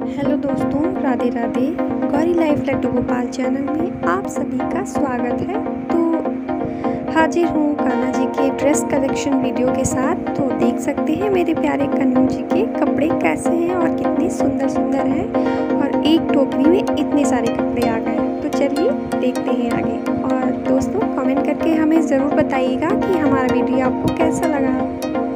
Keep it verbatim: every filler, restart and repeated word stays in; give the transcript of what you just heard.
Hello दोस्तों, Radhe Radhe. Gauri life Laddu Gopal channel में आप सभी का स्वागत है। तो हाजिर हूँ कान्हा जी के ड्रेस कलेक्शन वीडियो के साथ। तो देख सकते हैं मेरे प्यारे कन्हू जी के कपड़े कैसे हैं और कितने सुंदर सुंदर हैं, और एक टोकरी में इतने सारे कपड़े आ गए। तो चलिए देखते हैं आगे। और दोस्तों कमेंट करके हमें ज़रूर बताइएगा कि हमारा वीडियो आपको कैसा लगा।